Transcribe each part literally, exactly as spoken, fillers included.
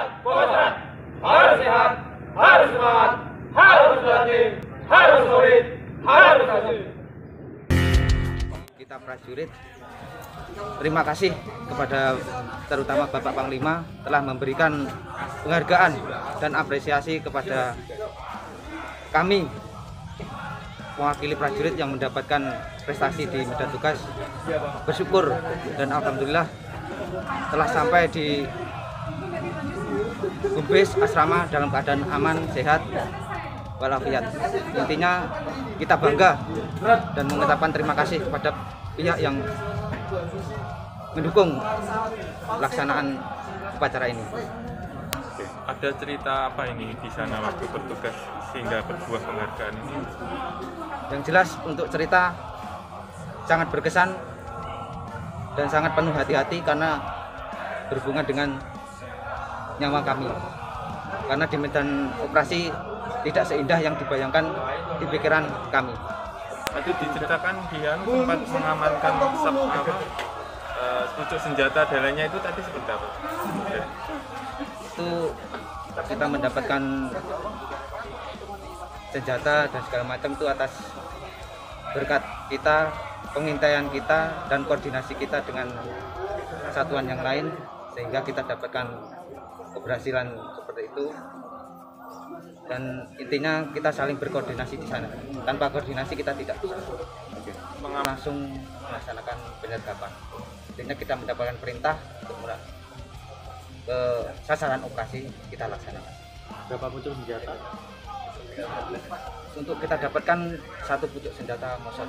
kokosan, harus sehat, harus semangat, harus berlatih, harus solid, harus hasil. Kita prajurit terima kasih kepada terutama Bapak Panglima telah memberikan penghargaan dan apresiasi kepada kami mewakili prajurit yang mendapatkan prestasi di medan tugas. Bersyukur dan alhamdulillah telah sampai di Gumbes asrama dalam keadaan aman, sehat, walafiat. Intinya kita bangga dan mengucapkan terima kasih kepada pihak yang mendukung pelaksanaan upacara ini. Oke. Ada cerita apa ini di sana waktu bertugas sehingga berbuah penghargaan ini? Yang jelas untuk cerita sangat berkesan dan sangat penuh hati-hati karena berhubungan dengan nyawa kami. Karena di medan operasi tidak seindah yang dibayangkan di pikiran kami. Tadi diceritakan Dian sempat mengamankan sep, apa, uh, pucuk senjata dan lainnya, itu tadi seperti apa? Oke. Itu kita mendapatkan senjata dan segala macam itu atas berkat kita, pengintaian kita dan koordinasi kita dengan satuan yang lain sehingga kita dapatkan keberhasilan seperti itu. Dan intinya kita saling berkoordinasi di sana. Tanpa koordinasi kita tidak bisa langsung melaksanakan penyergapan. Intinya kita mendapatkan perintah untuk ke sasaran operasi kita laksanakan. Berapa pucuk senjata? Untuk kita dapatkan satu pucuk senjata Mossad.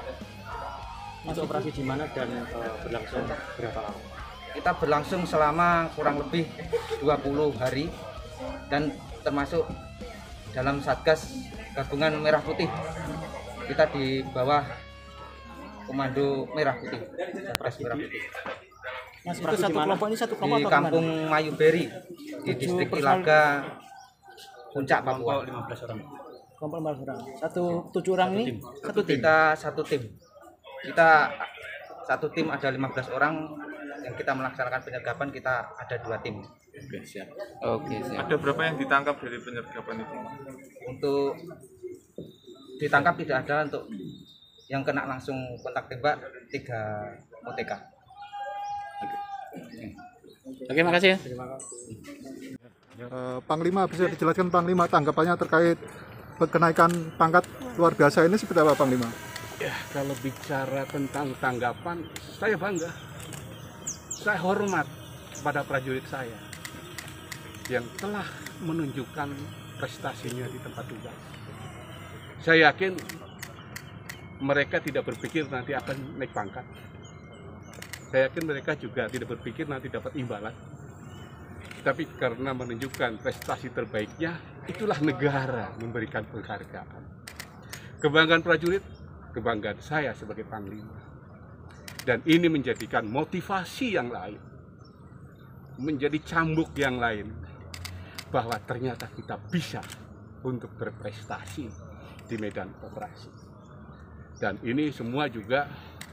Masuk operasi di mana dan uh, berlangsung berapa lama? Kita berlangsung selama kurang lebih dua puluh hari dan termasuk dalam Satgas Gabungan Merah Putih. Kita di bawah Komando Merah Putih, Satgas Merah Putih. Mas, itu satu kelompok ini satu kelompok Di Kampung Mayuberi, di distrik Ilaga, Puncak, Papua. lima belas orang. Kelompok lima belas orang. Satu tujuh orang ini Satu tim. Kita satu tim. Kita satu tim ada lima belas orang. Yang kita melaksanakan penyergapan kita ada dua tim. Oke, siap. Oke, siap. Ada berapa yang ditangkap dari penyergapan itu? Untuk ditangkap tidak ada, untuk yang kena langsung kontak tembak tiga O T K. Oke. Oke, makasih ya. Terima kasih. Uh, Panglima, bisa dijelaskan Panglima tanggapannya terkait kenaikan pangkat luar biasa ini seperti apa Panglima? Ya, kalau bicara tentang tanggapan, saya bangga. Saya hormat kepada prajurit saya yang telah menunjukkan prestasinya di tempat tugas. Saya yakin mereka tidak berpikir nanti akan naik pangkat. Saya yakin mereka juga tidak berpikir nanti dapat imbalan. Tapi karena menunjukkan prestasi terbaiknya, itulah negara memberikan penghargaan. Kebanggaan prajurit, kebanggaan saya sebagai Panglima. Dan ini menjadikan motivasi yang lain, menjadi cambuk yang lain, bahwa ternyata kita bisa untuk berprestasi di medan operasi. Dan ini semua juga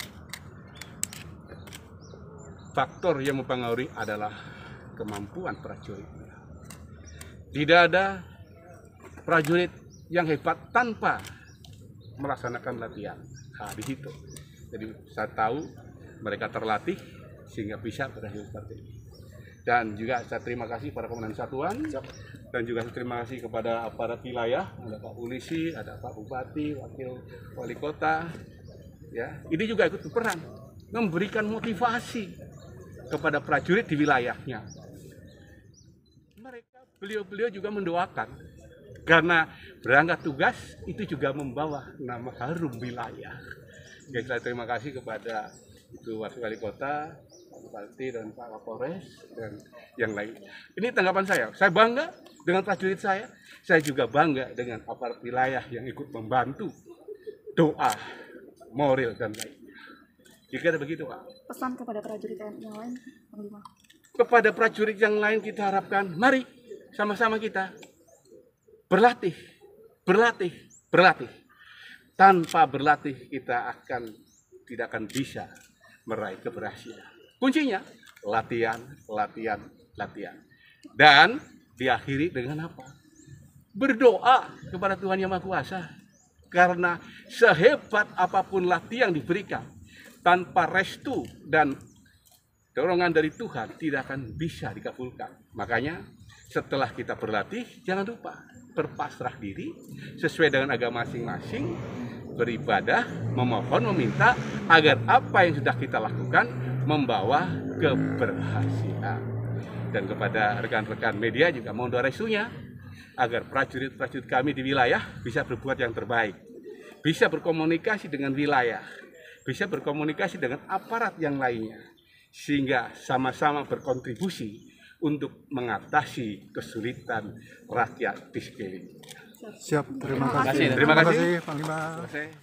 faktor yang mempengaruhi adalah kemampuan prajuritnya. Tidak ada prajurit yang hebat tanpa melaksanakan latihan. Nah, di situ. Jadi saya tahu mereka terlatih sehingga bisa berhasil seperti ini. Dan juga saya terima kasih pada komandan satuan dan juga saya terima kasih kepada aparat wilayah, ada Pak Polisi, ada Pak Bupati, Wakil Wali Kota. Ya, ini juga ikut berperan memberikan motivasi kepada prajurit di wilayahnya. Mereka, beliau-beliau juga mendoakan karena berangkat tugas itu juga membawa nama harum wilayah. Oke, saya terima kasih kepada Ibu Wakil Wali Kota, Pak Bupati dan Pak Kapolres dan yang lainnya. Ini tanggapan saya. Saya bangga dengan prajurit saya. Saya juga bangga dengan aparat wilayah yang ikut membantu doa, moral dan lainnya. Jika begitu, Pak. Pesan kepada prajurit yang lain, Panglima. Kepada prajurit yang lain kita harapkan, mari sama-sama kita berlatih, berlatih, berlatih. Tanpa berlatih kita akan tidak akan bisa meraih keberhasilan. Kuncinya latihan, latihan, latihan. Dan diakhiri dengan apa? Berdoa kepada Tuhan Yang Maha Kuasa. Karena sehebat apapun latih yang diberikan, tanpa restu dan dorongan dari Tuhan tidak akan bisa dikabulkan. Makanya setelah kita berlatih, jangan lupa berpasrah diri sesuai dengan agama masing-masing, beribadah, memohon, meminta agar apa yang sudah kita lakukan membawa keberhasilan. Dan kepada rekan-rekan media juga mohon doa restunya agar prajurit-prajurit kami di wilayah bisa berbuat yang terbaik, bisa berkomunikasi dengan wilayah, bisa berkomunikasi dengan aparat yang lainnya, sehingga sama-sama berkontribusi untuk mengatasi kesulitan rakyat di sekeliling. Siap, terima kasih. Terima kasih. Panglima. Terima kasih.